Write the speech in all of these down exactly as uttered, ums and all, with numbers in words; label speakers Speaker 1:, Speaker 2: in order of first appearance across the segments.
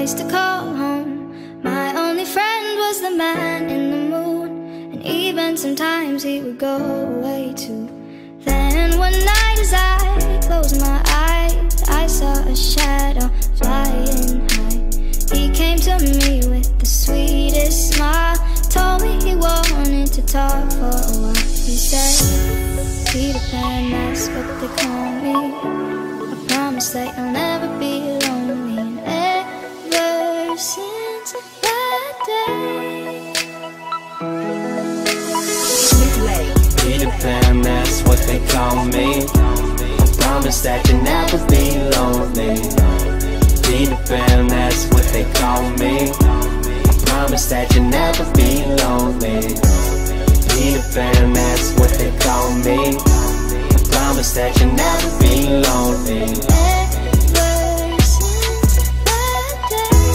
Speaker 1: place to call home. My only friend was the man in the moon, and even sometimes he would go away too. Then one night as I closed my eyes, I saw a shadow flying high. He came to me with the sweetest smile, told me he wanted to talk for a while. He said, Peter Pan, that's what they call me. I promise that you'll never be lonely. And ever since that day,
Speaker 2: Peter Pan, that's what they call me. I promise that you'll never be lonely. Peter Pan, that's what they call me. I promise that you'll never be lonely. Peter Pan, that's what they call me. I promise that you'll never be lonely.
Speaker 1: ever since that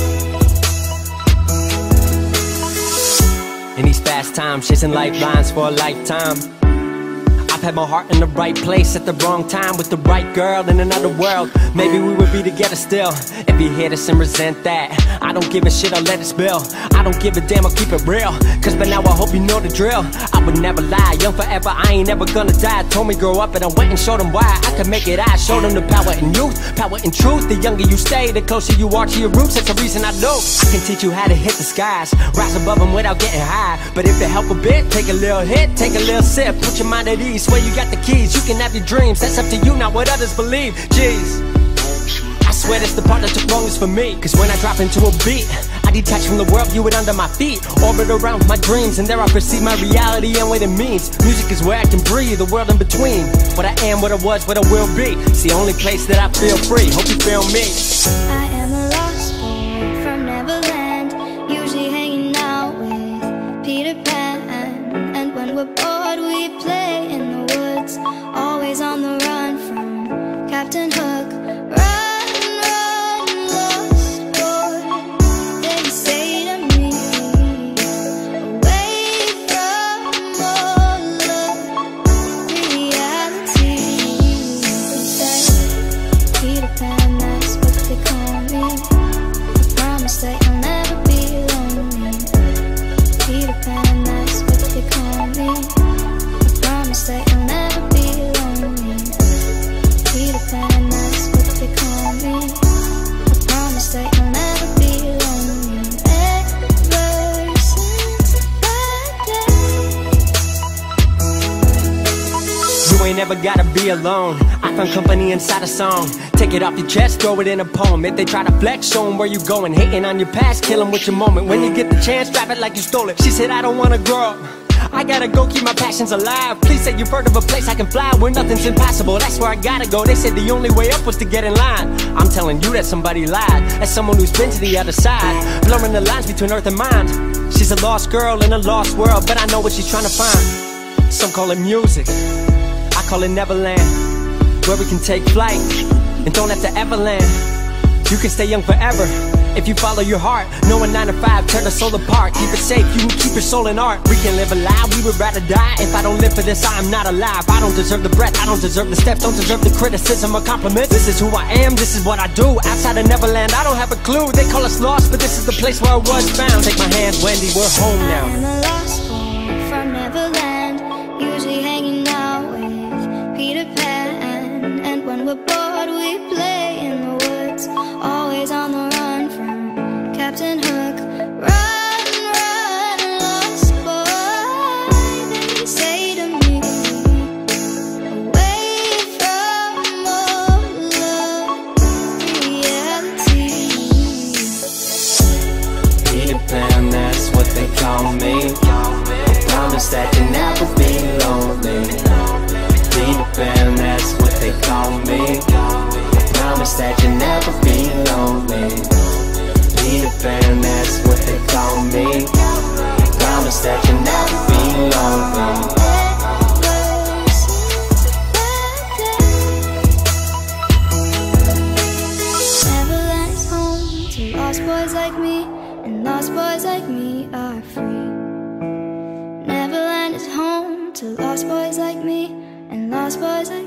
Speaker 1: day.
Speaker 3: In these fast times, chasing lifelines for a lifetime, I've had my heart in the right place at the wrong time, with the right girl in another world. Maybe we would be together still. If you hate us and resent that, I don't give a shit, I'll let it spill. I don't give a damn, I'll keep it real, cause by now I hope you know the drill. I would never lie, young forever, I ain't never gonna die. Told me grow up and I went and showed them why I could make it. I showed them the power in youth, power in truth. The younger you stay, the closer you are to your roots. That's the reason I know I can teach you how to hit the skies, rise above them without getting high. But if it help a bit, take a little hit, take a little sip, put your mind at ease. Swear you got the keys, you can have your dreams. That's up to you, not what others believe. Jeez, I swear that's the part that took longest for me. Cause when I drop into a beat, I detach from the world, view it under my feet, orbit around my dreams, and there I perceive my reality and what it means. Music is where I can breathe, the world in between. What I am, what I was, what I will be. It's the only place that I feel free. Hope you feel me.
Speaker 1: I am a lost boy from Neverland, usually hanging out with Peter Pan. And when we're bored we play in the woods, always on the run from Captain Hook. Run, run, lost boy, they say to me, away from all of reality. They say, Peter Pan, that's what they call me. I promise that you'll never be lonely. Peter Pan, that's what they call me. I promise that you'll never be lonely. Peter Pan, that's what they call me. I promise that you'll never be lonely. Ever since that day.
Speaker 3: You ain't never gotta be alone. I found company inside a song. Take it off your chest, throw it in a poem. If they try to flex, show them where you going. Hating on your past, kill them with your moment. When you get the chance, drop it like you stole it. She said, I don't wanna grow up, I gotta go keep my passions alive. Please say you've heard of a place I can fly where nothing's impossible. That's where I gotta go. They said the only way up was to get in line. I'm telling you that somebody lied. As someone who's been to the other side, blurring the lines between earth and mind. She's a lost girl in a lost world, but I know what she's trying to find. Some call it music, I call it Neverland, where we can take flight and don't have to ever land. You can stay young forever if you follow your heart. No one nine to five, tear the soul apart. Keep it safe, you can keep your soul in art. We can live alive, we would rather die. If I don't live for this, I am not alive. I don't deserve the breath, I don't deserve the steps, don't deserve the criticism or compliments. This is who I am, this is what I do. Outside of Neverland, I don't have a clue. They call us lost, but this is the place where I was found. Take my hand, Wendy, we're home now.
Speaker 1: I am a lost boy from Neverland, usually hanging out with Peter Pan. And when we're bored we play in the woods, always on the run from Captain Hook. Run, run, lost boy, they say to me, away from all of reality.
Speaker 2: Peter Pan, that's what they call me. I promise that you'll never be lonely. Peter Pan, that's what they call me. I promise that you'll never be lonely. Peter Pan, that's what they call me. I promise that you'll never be lonely.
Speaker 1: Neverland's home to lost boys like me, and lost boys like me are free. Neverland is home to lost boys like me, and lost boys like